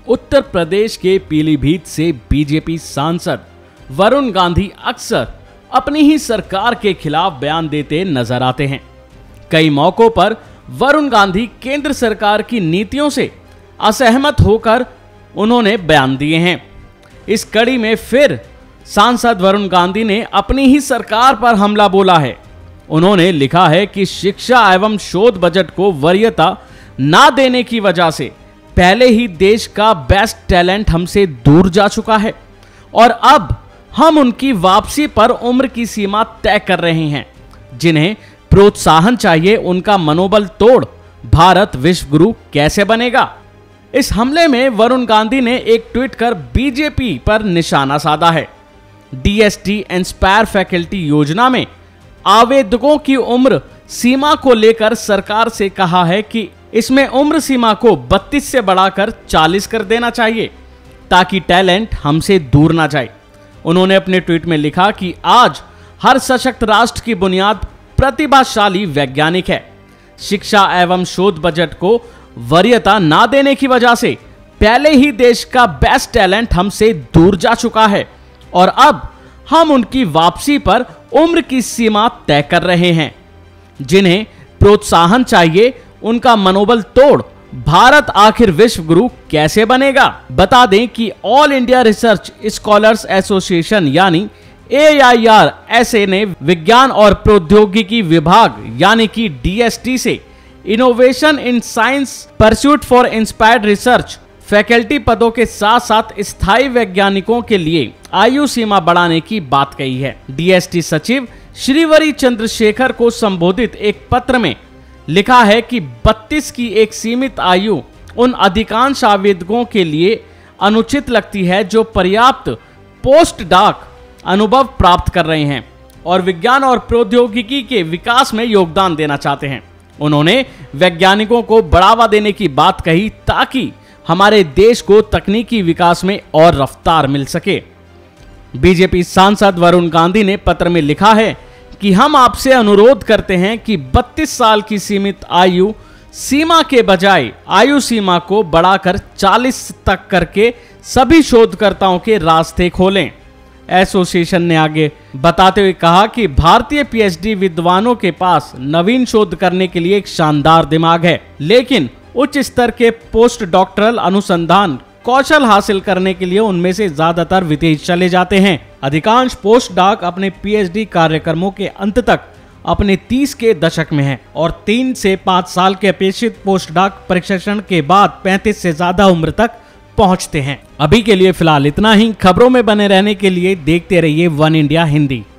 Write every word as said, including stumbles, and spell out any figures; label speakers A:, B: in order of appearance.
A: उत्तर प्रदेश के पीलीभीत से बीजेपी सांसद वरुण गांधी अक्सर अपनी ही सरकार के खिलाफ बयान देते नजर आते हैं। कई मौकों पर वरुण गांधी केंद्र सरकार की नीतियों से असहमत होकर उन्होंने बयान दिए हैं। इस कड़ी में फिर सांसद वरुण गांधी ने अपनी ही सरकार पर हमला बोला है। उन्होंने लिखा है कि शिक्षा एवं शोध बजट को वरीयता ना देने की वजह से पहले ही देश का बेस्ट टैलेंट हमसे दूर जा चुका है और अब हम उनकी वापसी पर उम्र की सीमा तय कर रहे हैं। जिन्हें प्रोत्साहन चाहिए उनका मनोबल तोड़ भारत विश्व गुरु कैसे बनेगा। इस हमले में वरुण गांधी ने एक ट्वीट कर बीजेपी पर निशाना साधा है। डीएसटी इंस्पायर फैकल्टी योजना में आवेदकों की उम्र सीमा को लेकर सरकार से कहा है कि इसमें उम्र सीमा को बत्तीस से बढ़ाकर चालीस कर देना चाहिए ताकि टैलेंट हमसे दूर ना जाए। उन्होंने अपने ट्वीट में लिखा कि आज हर सशक्त राष्ट्र की बुनियाद प्रतिभाशाली वैज्ञानिक है। शिक्षा एवं शोध बजट को वरीयता ना देने की वजह से पहले ही देश का बेस्ट टैलेंट हमसे दूर जा चुका है और अब हम उनकी वापसी पर उम्र की सीमा तय कर रहे हैं। जिन्हें प्रोत्साहन चाहिए उनका मनोबल तोड़ भारत आखिर विश्व गुरु कैसे बनेगा। बता दें कि All India Research Scholars Association यानी A I R S A ने विज्ञान और प्रौद्योगिकी विभाग यानी कि डीएसटी से innovation in science pursuit for inspired research faculty पदों के साथ साथ स्थायी वैज्ञानिकों के लिए आयु सीमा बढ़ाने की बात कही है। डीएसटी सचिव श्रीवरी चंद्रशेखर को संबोधित एक पत्र में लिखा है कि बत्तीस की एक सीमित आयु उन अधिकांश आवेदकों के लिए अनुचित लगती है जो पर्याप्त पोस्ट डॉक अनुभव प्राप्त कर रहे हैं और विज्ञान और प्रौद्योगिकी के विकास में योगदान देना चाहते हैं। उन्होंने वैज्ञानिकों को बढ़ावा देने की बात कही ताकि हमारे देश को तकनीकी विकास में और रफ्तार मिल सके। बीजेपी सांसद वरुण गांधी ने पत्र में लिखा है कि हम आपसे अनुरोध करते हैं कि बत्तीस साल की सीमित आयु सीमा के बजाय आयु सीमा को बढ़ाकर चालीस तक करके सभी शोधकर्ताओं के रास्ते खोलें। एसोसिएशन ने आगे बताते हुए कहा कि भारतीय पीएचडी विद्वानों के पास नवीन शोध करने के लिए एक शानदार दिमाग है, लेकिन उच्च स्तर के पोस्ट डॉक्टरल अनुसंधान कौशल हासिल करने के लिए उनमें से ज्यादातर विदेश चले जाते हैं। अधिकांश पोस्ट डॉक अपने पीएचडी कार्यक्रमों के अंत तक अपने तीस के दशक में हैं और तीन से पाँच साल के अपेक्षित पोस्ट डॉक प्रशिक्षण के बाद पैंतीस से ज्यादा उम्र तक पहुंचते हैं। अभी के लिए फिलहाल इतना ही। खबरों में बने रहने के लिए देखते रहिए वन इंडिया हिंदी।